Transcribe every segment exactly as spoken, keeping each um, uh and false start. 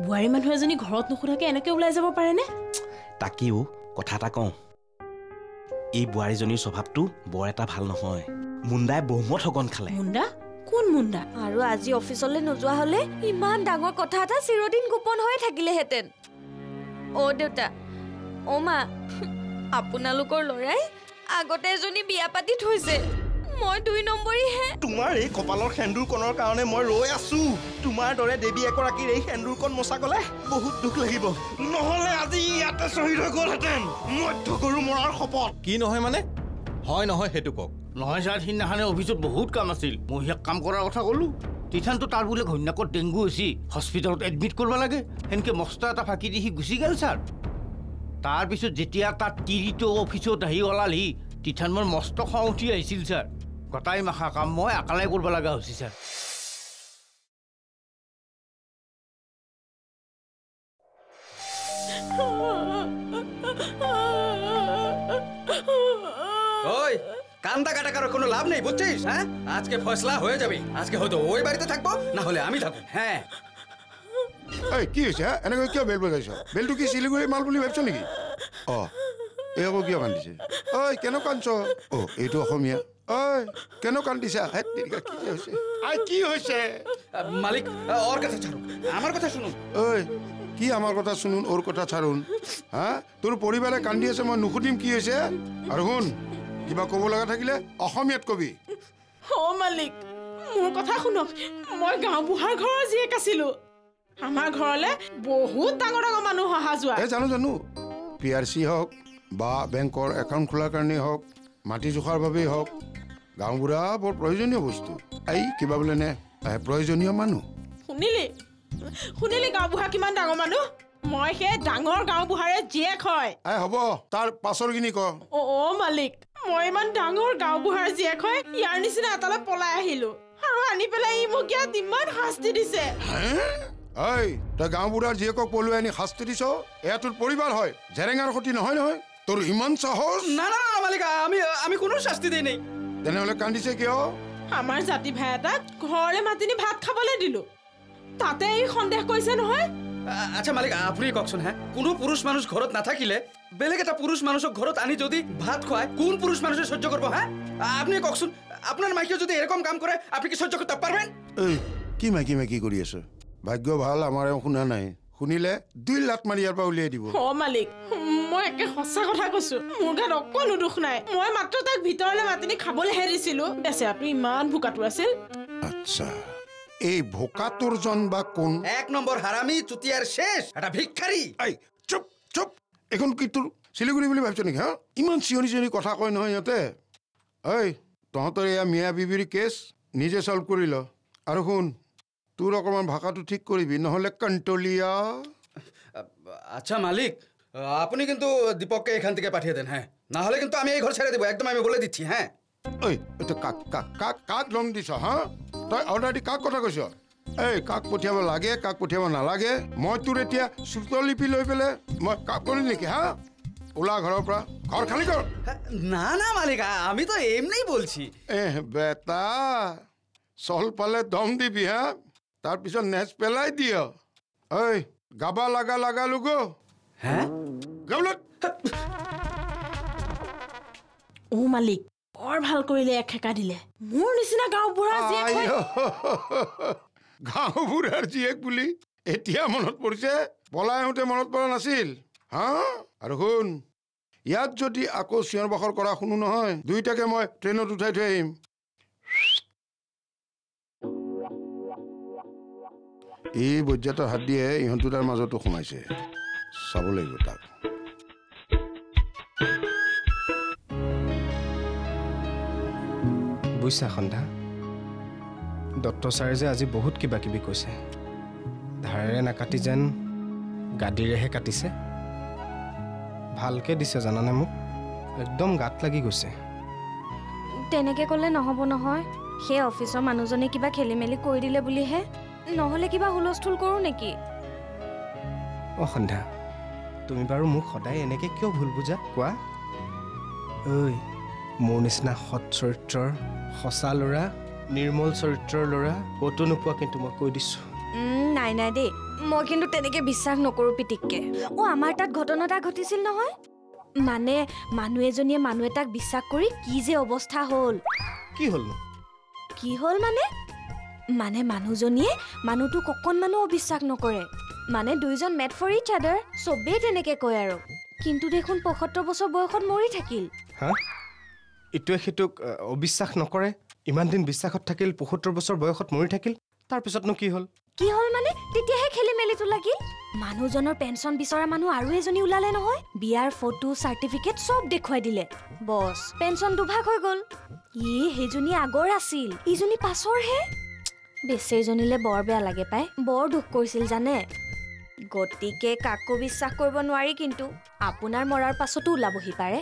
বুঢ়ী মানুহ এজনী ঘৰত নুখুধাকে এনেকে ওলাই যাব পাৰে নে তাকিও কথা এটা কওঁ এই বুঢ়ীজনীৰ স্বভাৱটো বৰ এটা ভাল নহয় মুণ্ডাই বহুমত হগন খালে মুণ্ডা কোন মুণ্ডা আৰু আজি অফিচলৈ নোযোৱা হলে ইমান ডাঙৰ কথা এটা চিৰদিন গোপন হৈ থাকিলেহেঁতেন অ দেউতা অ মা আপোনালোকৰ লৰাই আগতে এজনী বিয়া পাতি থৈছে মই দুই নম্বৰীহে তোমাৰ এই কপালৰ সেন্দুৰ কণৰ কাৰণে মই ৰৈ আছো তোমাৰ দৰে দেৱী এগৰাকীৰ এই সেন্দুৰ কণ মচা গলে বহুত দুখ লাগিব নহলে আজি ইয়াতে শ্বহীদ হৈ গ'লহেঁতেন মধ্য গৰু মৰাৰ শপত কি নহয় মানে হয় নহয় সেইটো কওক নহয় ছাৰ সিদিনাখনে অফিচত বহুত কাম আছিল মই সিয়াক কাম কৰাৰ কথা ক'লো তিথানটো তাৰ বোলে ঘৈণীয়েকৰ ডেংগু হৈছে হস্পিটেলত এডমিট কৰিব লাগে সেনেকে মস্ত এটা ফাঁকি দি সি গুচি গ'ল ছাৰ তাৰপিছত যেতিয়া তাৰ তিৰিটো অফিচত আহি ওলালহি তিথান মোৰ মস্ত খং উঠি আহিছিল ছাৰ গটাই মাখা কাম মই একালাই কৰিব লগা হৈছে ছাৰ ওই কান্দা কাটা কারো কোনো লাভ নেই বুঝছিস হ্যাঁ আজকে ফয়সলা হয়ে যাবে আজকে হয়তো ওই বাড়িতে থাকবো না হলে আমি থাকবো হ্যাঁ এই কি হৈছে এনেকৈ কিয় বেল বজাইছ বেলটো কি শিলিগুৰি মাল বুলি ভাবিছ নেকি অ এই আকৌ কিয় কান্দিছে ঐ কেনে কান্দছ অ এইটো অসমীয়া ঐ কেনে কান্দিছা কি হৈছে আই কি হৈছে মালিক ওর কথা ছাড়ুন আমার কথা শুনুন ঐ কি আমার কথা শুনুন ওর কথা ছাড়ুন হ্যাঁ তোর পরিবারে কান্দি আছে মই নুসুধিম কি হৈছে আৰু শুন কিবা ক'ব লগা থাকিলে অসমীয়াত কবি ও মালিক মোৰ কথা শুনক মই গাঁও বুঢ়াৰ ঘৰৰ জীয়েক আছিলো আমাৰ ঘৰলে বহুত ডাঙৰ ডাঙৰ মানুহ অহা যোৱা এ জানো জানো পি আৰ চি হওক বা বেংকৰ একাউণ্ট খোলাৰ কাৰণেই হওক মাটি জোখাৰ বাবেই হওক গাঁও বুঢ়া বৰ প্ৰয়োজনীয় বস্তু এই কিবা বোলে নে প্ৰয়োজনীয় মানুহ শুনিলি শুনিলি গাঁও বুঢ়া কিমান ডাঙৰ মানুহ মই সেই ডাঙৰ গাঁও বুঢ়াৰে জীয়েক হয় এই হ'ব তাৰ পাছৰ কিনি ক অ অ মালিক মই ইমান ডাঙৰ গাঁও বুঢ়াৰ জীয়েক হয় ইয়াৰ নিচিনা এটালৈ পলাই আহিলো আৰু আনি পেলাই ই মোক ইয়াত ইমান শাস্তি দিছে এই তই গাঁও বুঢ়াৰ জীয়েকক পলুৱাই আনি শাস্তি দিছ এয়া তোৰ পৰিবাৰ হয় জেৰেঙাৰ সতি নহয় নহয় তোৰ ইমান সাহস না না না মালিক আমি আমি কোনো শাস্তি দেই নাই তেনেহ'লে কান্দিছে কিয় আমাৰ জাতি ভাই এটাক ঘৰলে মাতিনি ভাত খাবলৈ দিলো তাতে এই সন্দেহ কৰিছে নহয় আচ্ছা মালিক আপুনি কওকচোন হ্যাঁ কোনো পুৰুষ মানুষ ঘৰত নাথাকিলে বেলেগ এটা পুৰুষ মানুষক ঘৰত আনি যদি ভাত খুৱায় কোন পুৰুষ মানুষে সহ্য করব হ্যাঁ আপনি কওকচোন আপনার মাইকিও যদি এরকম কাম করে আপনি কি সহ্য করতে পারবেন এই কি মাইকি মাইকি কৰি আছে ভাগ্য ভাল আমাৰ শুনা নাই শুনিলে দুই লাট মাৰি ইয়াৰ পৰা উলিয়াই দিব হ মালিক মই একে সঁচা কথা কৈছো মোৰ গাত অকণো দুখ নাই মই মাত্ৰ তাক ভিতৰলৈ মাতিনি খাবলৈ হেৰিছিলো বেচেৰাটো ইমান ভোকাটো আছিল আচ্ছা এই ভোকাটোৰ জন বা কোন এক নম্বৰ হাৰামি চুতিয়াৰ শেষ এটা ভিক্ষাৰী এই চুপ চুপ এখন কি তোৰ শিলিগুৰি বুলি ভাবিছ নেকি হা ইমান চিঞৰি চিঞৰি কথা কয় নহয় সিহঁতে ঐ তহঁতৰ এয়া মিয়া বিবিৰ কেছ নিজে চল্ভ কৰি ল আৰু শুন তোৰ অকণমান ভাষাটো ঠিক কৰিবি নহ'লে কণ্ট্ৰলিয়া আচ্ছা মালিক আপনি কিন্তু দীপককে এখান থেকে পাঠিয়ে দেন হ্যাঁ না হলে কিন্তু আমি এই ঘর ছেড়ে দেব একদম আমি বলে দিচ্ছি হ্যাঁ ঐ এটা কাক কাক কাক কাক লং দিছ হা তই অৰ্ডাৰ দি কাক কথা কৈছ এই কাক পঠিয়াব লাগে কাক পঠিয়াব নালাগে মই তোৰ এতিয়া শ্ৰুতলিপি লৈ পেলাই মই কাক কৰিম নেকি হা ওলা ঘৰৰ পৰা ঘৰ খালি কৰ না না মালিক আমি তো এমনি বলছি এহ বেটা চল পালে দম দিবি হা তাৰপিছত নেচ পেলাই দিয় ঐ গাবা লাগা লাগা লুগো হ্যাঁ গাবলত ও মালিক বৰ ভাল কৰিলে এক খেকা দিলে মোৰ নিচিনা গাঁও বুঢ়া জীয়েক হয় গাঁও বুঢ়াৰ জীয়েক বুলি এতিয়া মনত পৰিছে পলাই আহোঁতে মনত পৰা নাছিল হা আৰু শুন ইয়াত যদি আকৌ চিঞৰ বাখৰ কৰা শুনো নহয় দুইটাকে মই ট্ৰেইনত উঠাই থৈ আহিম এই বজ্জাতৰ হাত দিয়ে ইহঁত দুটাৰ মাজতো সোমাইছে চাব লাগিব তাক বুইছা সন্ধ্যা ডক্টৰ ছাৰে যে আজি বহুত কিবা কিবি কৈছে ধাৰেৰে নাকাটি যেন গাদীৰেহে কাটিছে ভালকে দিছে জানানে মোক একদম গাত লাগি গৈছে তেনেকে ক'লে নহ'ব নহয় সেই অফিচৰ মানুহজনে কিবা খেলি মেলি কৰি দিলে বুলিহে নহ'লে কিবা হুলস্থুল কৰোঁ নেকি অ সন্ধ্যা তুমি বাৰু মোক সদায় এনেকে কিয় ভুল বুজা কোৱা ঐ মোৰ নিচিনা সৎ চৰিত্ৰৰ সঁচা ল'ৰা নিৰ্মল চৰিত্ৰৰ ল'ৰা ক'তো নোপোৱা কিন্তু মই কৈ দিছোঁ নাই নাই দেই মই কিন্তু তেনেকে বিশ্বাস নকৰো পিটিককে ও আমাৰ তাত ঘটনা এটা ঘটিছিল নহয় মানে মানুহ এজনীয়ে মানুহ এটাক বিশ্বাস কৰি কি যে অৱস্থা হ'ল কি হ'ল কি হ'ল মানে মানে মানুহজনীয়ে মানুহটোক অকণমানো অবিশ্বাস নকৰে মানে দুইজন মেট ফৰ ইচ আদাৰ চবেই তেনেকে কয় আৰু কিন্তু দেখোন পঁয়সত্তৰ বছৰ বয়সত মৰি থাকিল হা ইটোৱে সিটোক অবিশ্বাস নকৰে ইমান দিন বিশ্বাসত থাকিল পঁয়সত্তৰ বছৰ বয়সত মৰি থাকিল তাৰপিছতনো কি হ'ল কি হ'ল মানে তেতিয়াহে খেলি মেলিটো লাগিল মানুহজনৰ পেঞ্চন বিচৰা মানুহ আৰু এজনী ওলালে নহয় বিয়াৰ ফটো চাৰ্টিফিকেট চব দেখুৱাই দিলে বছ পেঞ্চন দুভাগ হৈ গ'ল ই সেইজনী আগৰ আছিল ইজনী পাছৰহে বেচেৰীজনীলে বৰ বেয়া লাগে পাই বৰ দুখ কৰিছিল জানে গতিকে কাকো বিশ্বাস কৰিব নোৱাৰি কিন্তু আপোনাৰ মৰাৰ পাছতো ওলাবহি পাৰে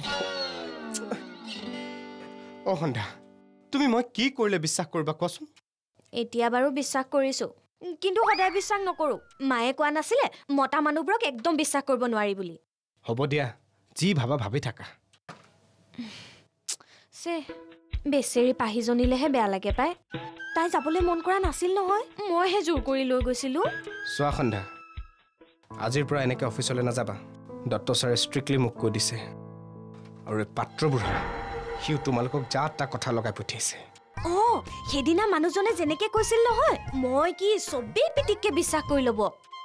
অ সন্ধ্যা তুমি মই কি কৰিলে বিশ্বাস কৰিবা কোৱাচোন এতিয়া বাৰু বিশ্বাস কৰিছো কিন্তু সদায় বিশ্বাস নকৰো মায়ে কোৱা নাছিলে মতা মানুহবোৰক একদম বিশ্বাস কৰিব নোৱাৰি বুলি হ'ব দিয়া যি ভাবা ভাবি থাকা সে বেচেৰী পাহিজনীলেহে বেয়া লাগে পাই তাই যাবলৈ মন কৰা নাছিল নহয় মইহে জোৰ কৰি লৈ গৈছিলো চোৱা সন্ধ্যা আজিৰ পৰা এনেকৈ অফিচলৈ নাযাবা দত্ত ছাৰে ষ্ট্ৰিক্টলি মোক কৈ দিছে আৰু এই পাত্ৰবোৰৰ সিও তোমালোকক যা তা কথা লগাই পঠিয়াইছে অ সেইদিনা মানুহজনে যেনেকে কৈছিল নহয় মই কি চবেই পিটিককে বিশ্বাস কৰি ল'ব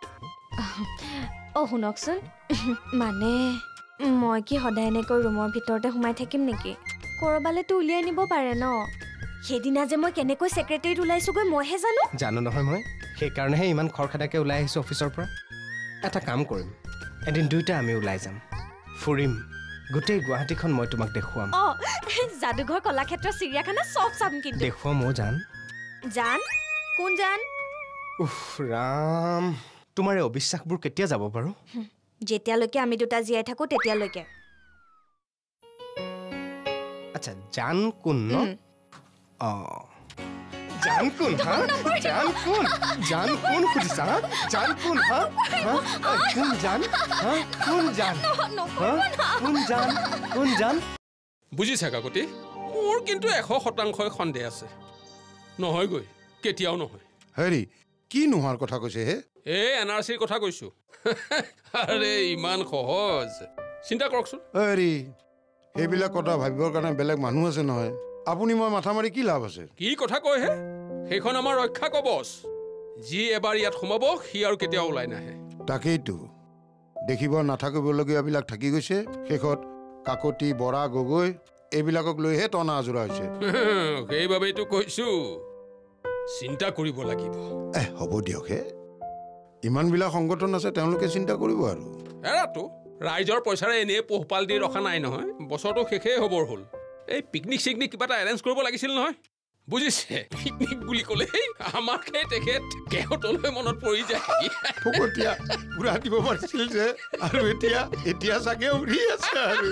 অ শুনকচোন মানে মই কি সদায় এনেকৈ ৰুমৰ ভিতৰতে সোমাই থাকিম নেকি কৰবালেতো উলিয়াই নিব পাৰে ন সেইদিনা যে মই কেনেকৈ ছেক্ৰেটাৰীত ওলাইছোগৈ মইহে জানো জানো নহয় মই সেইকাৰণেহে ইমান খৰখেদাকে ওলাই আহিছোঁ অফিচৰ পৰা এটা কাম কৰিম এদিন দুইটা আমি ওলাই যাম ফুৰিম গোটেই গুৱাহাটীখন মই তোমাক দেখুৱাম অ যাদুঘৰ কলাক্ষেত্ৰ চিৰিয়াখানা চব চাম কিন্তু দেখুৱাম মই জান জান কোন জান উফ ৰাম তোমাৰ এই অবিশ্বাসবোৰ কেতিয়া যাব বাৰু যেতিয়ালৈকে আমি দুটা জীয়াই থাকো তেতিয়ালৈকে আচ্ছা জান কোন ন অ জান কোন হা জান কোন জান কোন খুজিছা জান কোন হা কোন জান হা কোন জান কোন জান কোন জান বুজিছা কাকতি মোৰ কিন্তু এশ শতাংশই সন্দেহ আছে নহয়গৈ কেতিয়াও নহয় হেৰি কি নোহোৱাৰ কথা কৈছে হে এই এন আৰ চিৰ কথা কৈছো আৰে ইমান সহজ চিন্তা কৰকচোন হেৰি সেইবিলাক কথা ভাবিবৰ কাৰণে বেলেগ মানুহ আছে নহয় আপুনি মই মাথা মাৰি কি লাভ আছে কি কথা কয় হে সেইখন আমাৰ ৰক্ষা কবচ যি এবাৰ ইয়াত সোমাব সি আৰু কেতিয়াও ওলাই নাহে তাকেইতো দেখিব নাথাকিবলগীয়াবিলাক থাকি গৈছে শেষত কাকতি বৰা গগৈ এইবিলাকক লৈহে টনা আজোৰা হৈছে সেইবাবেইতো কৈছো চিন্তা কৰিব লাগিব এ হ'ব দিয়ক হে ইমানবিলাক সংগঠন আছে তেওঁলোকে চিন্তা কৰিব আৰু এৰাতো ৰাইজৰ পইচাৰে এনেই পোহপাল দি ৰখা নাই নহয় বছৰটো শেষেই হ'বৰ হ'ল এই পিকনিক চিকনিক কিবা এটা এৰেঞ্জ কৰিব লাগিছিল নহয় বুজিছে পিকনিক বুলি ক'লে আমাৰ সেই তেখেত কেহতলৈ মনত পৰি যায় ফকতীয়া ঘূৰা দিব পাৰিছিল যে আৰু এতিয়া এতিয়া চাগে উৰি আছে আৰু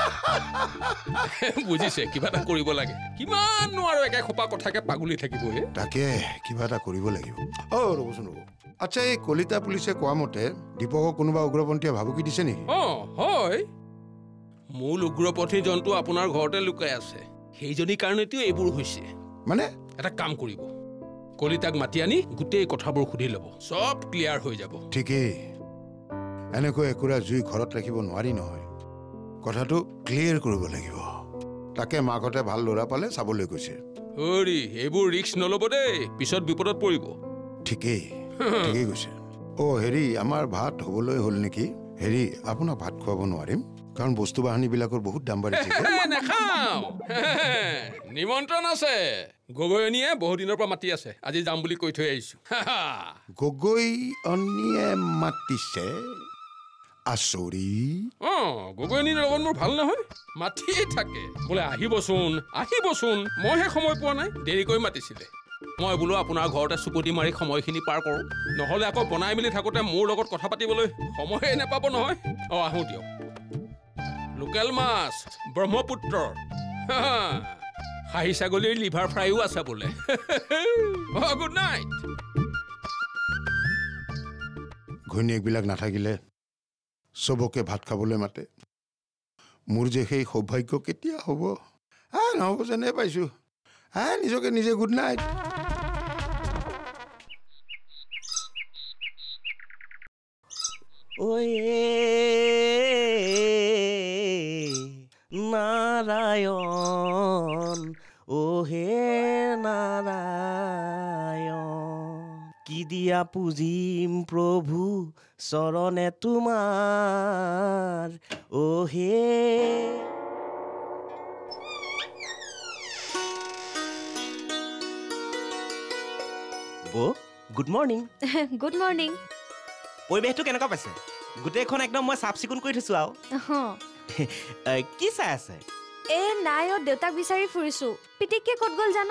বুজিছে কিবা এটা কৰিব লাগে কিমাননো আৰু একে খোপা কথাকে পাগুলি থাকিব হে তাকে কিবা এটা কৰিব লাগিব অ ৰ'বচোন ৰ'ব আচ্ছা এই কলিতা পুলিচে কোৱা মতে দীপকক কোনোবা উগ্ৰপন্থীয়ে ভাবুকি দিছে নেকি অ হয় মূল উগ্ৰপন্থী জন্তু আপোনাৰ ঘৰতে লুকাই আছে সেইজনী কাৰণেতো এইবোৰ হৈছে মানে এটা কাম কৰিব কলিতাক মাতি আনি গোটেই কথাবোৰ সুধি ল'ব সব ক্লিয়াৰ হৈ যাব ঠিকেই এনেকৈ একুৰা জুই ঘৰত ৰাখিব নোৱাৰি নহয় কথাটো ক্লিয়াৰ কৰিব লাগিব তাকে মাকহঁতে ভাল ল'ৰা পালে চাবলৈ গৈছে হৰি এইবোৰ ৰিস্ক নল'ব দেই পিছত বিপদত পৰিব ঠিকেই ঠিকেই কৈছে অ হেৰি আমাৰ ভাত হ'বলৈ হ'ল নেকি হেৰি আপোনাক ভাত খুৱাব নোৱাৰিম কাৰণ বস্তু বাহানীবিলাকৰ বহুত দাম বাঢ়িছে নাখাওঁ নিমন্ত্ৰণ আছে গগৈনীয়ে বহু দিনৰ পৰা মাতি আছে আজি যাম বুলি কৈ থৈ আহিছো গগৈ অনিয়ে মাতিছে আচৰি অ গগৈনীৰ লগত মোৰ ভাল নহয় মাতিয়ে থাকে বোলে আহিবচোন আহিবচোন মইহে সময় পোৱা নাই দেৰিকৈ মাতিছিলে মই বোলো আপোনাৰ ঘৰতে চুকুটি মাৰি সময়খিনি পাৰ কৰোঁ নহ'লে আকৌ বনাই মেলি থাকোঁতে মোৰ লগত কথা পাতিবলৈ সময়ে নাপাব নহয় অ আহোঁ দিয়ক লোকেল মাছ ব্ৰহ্মপুত্ৰৰ খাহী ছাগলীৰ লিভাৰ ফ্ৰাইও আছে বোলে অ গুড নাইট ঘৈণীয়েকবিলাক নাথাকিলে চবকে ভাত খাবলৈ মাতে মোৰ যে সেই সৌভাগ্য কেতিয়া হ'ব আ নহ'ব যেনে পাইছোঁ আ নিজকে নিজে গুড নাইট নারায়ণ ও হে নারায়ণ কি দিয়া পূজিম প্রভু চরণে তোমাৰ ও হে বো গুড মৰ্নিং গুড মৰ্নিং পৰিৱেশটো কেনেকুৱা পাইছে গোটেইখন একদম মই চাফ চিকুণ কৰি থৈছো আৰু কি চাই আছে এ নাই অ দেউতাক বিচাৰি ফুৰিছো পিটিককে ক'ত গ'ল জানো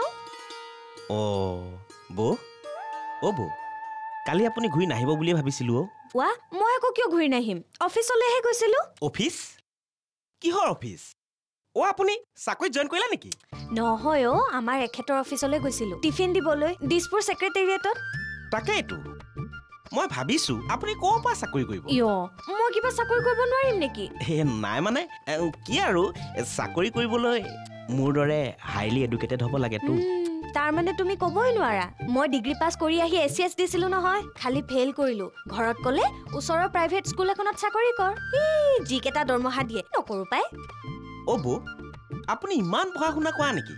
অ বো অ বো কালি আপুনি ঘূৰি নাহিব বুলি ভাবিছিলো অ ৱা মই আকৌ কিয় ঘূৰি নাহিম অফিচলৈহে গৈছিলো অফিচ কিহৰ অফিচ অ আপুনি চাকৰিত জইন কৰিলা নেকি নহয় অ আমাৰ এখেতৰ অফিচলৈ গৈছিলো টিফিন দিবলৈ দিছপুৰ ছেক্ৰেটেৰিয়েটত তাকেইতো মই ভাবিছো আপুনি ক'ৰ পৰা চাকৰি কৰিব ইয় মই কিবা চাকৰি কৰিব নোৱাৰিম নেকি হে নাই মানে কি আৰু চাকৰি কৰিবলৈ মোৰ দৰে হাইলি এডুকেটেড হ'ব লাগেতো তাৰ মানে তুমি ক'বই নোৱাৰা মই ডিগ্ৰী পাছ কৰি আহি এছ চি এছ দিছিলো নহয় খালি ফেইল কৰিলো ঘৰত ক'লে ওচৰৰ প্ৰাইভেট স্কুল এখনত চাকৰি কৰ ই যিকেইটা দৰমহা দিয়ে নকৰো পাই অ বো আপুনি ইমান পঢ়া শুনা কৰা নেকি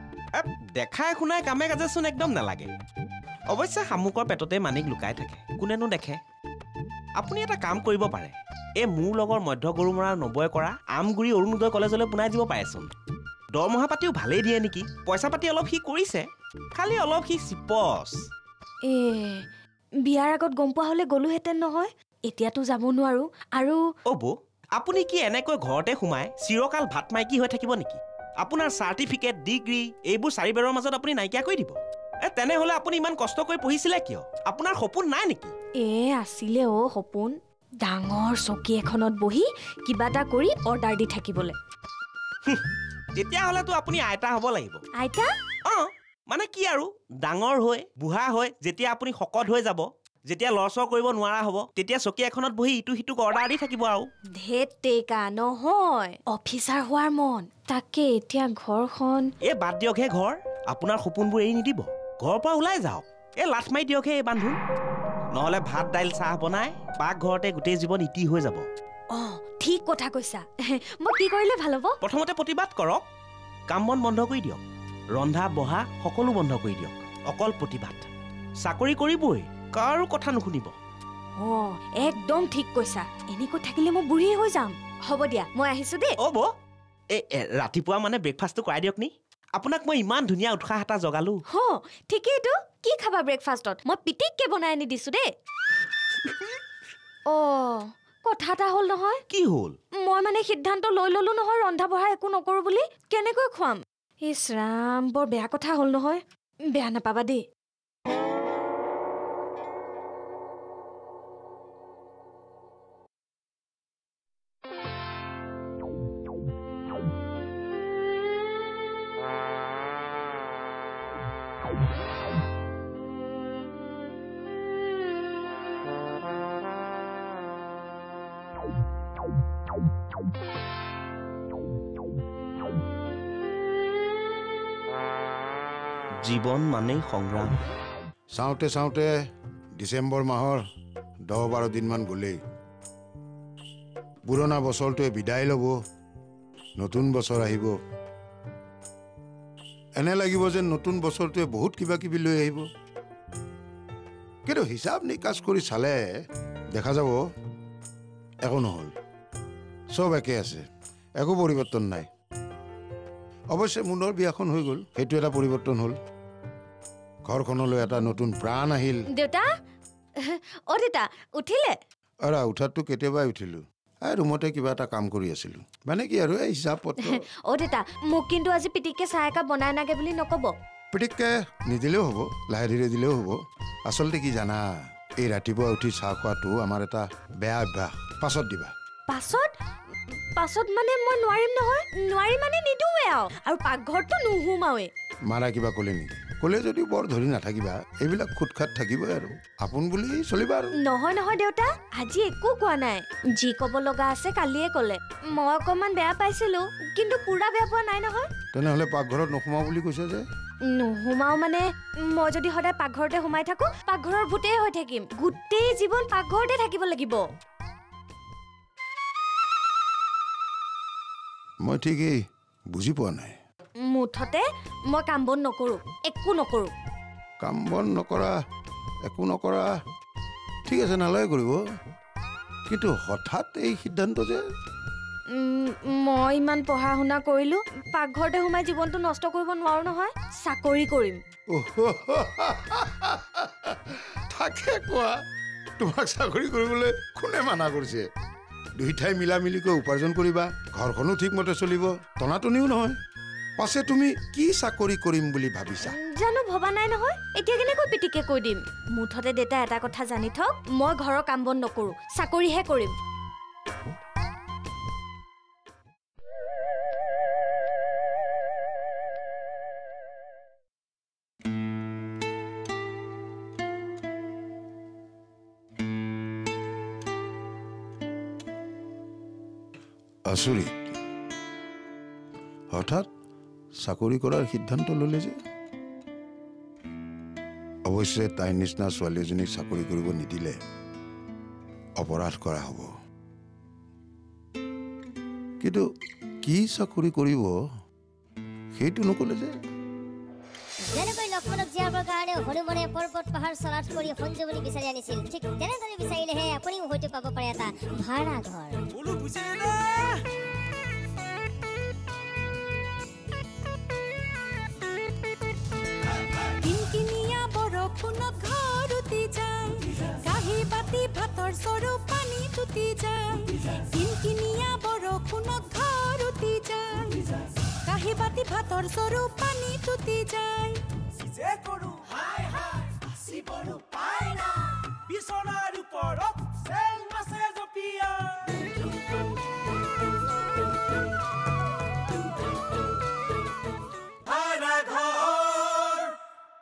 দেখাই শুনাই কামে কাজেচোন একদম নালাগে অৱশ্যে শামুকৰ পেটতে মানিক লুকাই থাকে কোনেনো দেখে আপুনি এটা কাম কৰিব পাৰে এই মোৰ লগৰ মধ্য গৰুমৰাৰ নবয়ে কৰা আমগুৰি অৰুণোদয় কলেজলৈ পুনাই দিব পাৰেচোন দৰমহা পাতিও ভালেই দিয়ে নেকি পইচা পাতি অলপ সি কৰিছে খালি অলপ সি চিপচ এ বিয়াৰ আগত গম পোৱা হ'লে গ'লোহেঁতেন নহয় এতিয়াতো যাব নোৱাৰো আৰু অ বো আপুনি কি এনেকৈ ঘৰতে সোমাই চিৰকাল ভাত মাইকী হৈ থাকিব নেকি আপোনাৰ চাৰ্টিফিকেট ডিগ্ৰী এইবোৰ চাৰিবেৰৰ মাজত আপুনি নাইকিয়া কৰি দিব এ তেনেহ'লে আপুনি ইমান কষ্ট কৰি পঢ়িছিলে কিয় আপোনাৰ সপোন নাই নেকি এ আছিলে অ সপোন ডাঙৰ চকী এখনত বহি কিবা এটা কৰি অৰ্ডাৰ দি থাকিবলৈ তেতিয়াহ'লেতো আপুনি আইতা হ'ব লাগিব আইতা অ মানে কি আৰু ডাঙৰ হৈ বুঢ়া হৈ যেতিয়া আপুনি শকত হৈ যাব যেতিয়া লৰচৰ কৰিব নোৱাৰা হ'ব তেতিয়া চকী এখনত বহি ইটো সিটোক অৰ্ডাৰ দি থাকিব আৰু ধেত তেকা নহয় অফিচাৰ হোৱাৰ মন তাকে এতিয়া ঘৰখন এই বাদ দিয়কহে ঘৰ আপোনাৰ সপোনবোৰ এৰি নিদিব ঘৰৰ পৰা ওলাই যাওক এই লাঠ মাৰি দিয়কহে এই বান্ধোন নহ'লে ভাত দাইল চাহ বনাই পাকঘৰতে গোটেই জীৱন ইতি হৈ যাব অ ঠিক কথা কৈছা মই কি কৰিলে ভাল হ'ব প্ৰথমতে প্ৰতিবাদ কৰক কাম বন বন্ধ কৰি দিয়ক ৰন্ধা বঢ়া সকলো বন্ধ কৰি দিয়ক অকল প্ৰতিবাদ চাকৰি কৰিবই কাৰো কথা নুশুনিব অ একদম ঠিক কৈছা এনেকৈ থাকিলে মই বুঢ়ী হৈ যাম হ'ব দিয়া মই আহিছো দেই অ বৌ এই ৰাতিপুৱা মানে ব্ৰেকফাষ্টটো কৰাই দিয়ক নি আপোনাক মই ইমান ধুনীয়া উৎসাহ এটা জগালো হ ঠিকেইতো কি খাবা ব্ৰেকফাষ্টত মই পিটিককে বনাই আনি দিছো দেই অ কথা এটা হ'ল নহয় কি হ'ল মই মানে সিদ্ধান্ত লৈ ললো নহয় ৰন্ধা বঢ়া একো নকৰো বুলি কেনেকৈ খুৱাম ইছ ৰাম বৰ বেয়া কথা হ'ল নহয় বেয়া নাপাবা দেই জীৱন মানেই সংগ্ৰাম চাওঁতে চাওঁতে ডিচেম্বৰ মাহৰ দহ বাৰ দিনমান গ'লেই পুৰণা বছৰটোৱে বিদায় ল'ব নতুন বছৰ আহিব এনে লাগিব যে নতুন বছৰটোৱে বহুত কিবা কিবি লৈ আহিব কিন্তু হিচাপ নিকাচ কৰি চালে দেখা যাব একো নহ'ল চব একে আছে একো পৰিৱৰ্তন নাই অৱশ্যে মুনৰ বিয়াখন হৈ গ'ল সেইটো এটা পৰিৱৰ্তন হ'ল ঘৰখনলৈ এটা নতুন প্ৰাণ আহিল দেউতা অ দেউতা উঠিলে আৰা উঠাতটো কেতিয়াবাই উঠিলো এই ৰুমতে কিবা এটা কাম কৰি আছিলো মানে কি আৰু এই হিচাপ পত্ৰ অ দেউতা মোক কিন্তু আজি পিটিককে চাহ একাপ বনাই নাগে বুলি নকব পিটিককে নিদিলেও হ'ব লাহে ধীৰে দিলেও হ'ব আচলতে কি জানা এই ৰাতিপুৱা উঠি চাহ খোৱাটো আমাৰ এটা বেয়া অভ্যাস পাছত দিবা পাছত পাছত মানে মই নোৱাৰিম নহয় নোৱাৰি মানে নিদোৱে আৰু পাকঘৰটো নুহুমাৱে মাৰা কিবা ক'লে নেকি ক'লে যদি বৰ ধৰি নাথাকিবা এইবিলাক খুটখাট থাকিবই আৰু আপোন বুলি চলিবা আৰু নহয় নহয় দেউতা আজি একো কোৱা নাই যি ক'ব লগা আছে কালিয়ে ক'লে মই অকণমান বেয়া পাইছিলো কিন্তু পুৰা বেয়া পোৱা নাই নহয় তেনেহ'লে পাকঘৰত নোসোমাও বুলি কৈছে যে নোসোমাও মানে মই যদি সদায় পাকঘৰতে সোমাই থাকো পাকঘৰৰ ভূতেই হৈ থাকিম গোটেই জীৱন পাকঘৰতে থাকিব লাগিব মই ঠিকেই বুজি পোৱা নাই মুঠতে মই কাম বন নকৰো একো নকৰো কাম বন নকৰা একো নকৰা ঠিক আছে নালাগে কৰিব কিন্তু হঠাৎ এই সিদ্ধান্ত যে মই ইমান পঢ়া শুনা কৰিলো পাকঘৰতে সোমাই জীৱনটো নষ্ট কৰিব নোৱাৰো নহয় চাকৰি কৰিম তাকে কোৱা তোমাক চাকৰি কৰিবলৈ কোনে মানা কৰিছে দুইঠাই মিলা মিলিকৈ উপাৰ্জন কৰিবা ঘৰখনো ঠিকমতে চলিব টনাটনিও নহয় পাছে তুমি কি চাকৰি কৰিম বুলি ভাবিছা জানো ভবা নাই নহয় এতিয়া কেনেকৈ পিটিকে কৈ দিম মুঠতে দেউতা এটা কথা জানি থক মই ঘৰৰ কাম বন নকৰো চাকৰিহে কৰিম আচৰিত হঠাৎ চাকৰি কৰাৰ সিদ্ধান্ত ললে যে অৱশ্যে তাইৰ নিচিনা ছোৱালী এজনীক চাকৰি কৰিব নিদিলে অপৰাধ কৰা হ'ব কিন্তু কি চাকৰি কৰিব সেইটো নকলে যে যেনেকৈ লক্ষ্মণক জীয়াবৰ কাৰণে হনুমানে পৰ্বত পাহাৰ চলাট কৰি সঞ্জীৱনী বিচাৰি আনিছিল ঠিক তেনেদৰে বিচাৰিলেহে আপুনিও হয়তো পাব পাৰে এটা ভাড়া ঘৰ কিনকিনিয়া বৰষুণত ঘৰ উটি যায় কাঁহী বাতি ভাতৰ চৰু পানী টুটি যায় কিনকিনিয়া বৰষুণত ঘৰ উটি যায় কাঁহী বাতি ভাতৰ চৰু পানী টুটি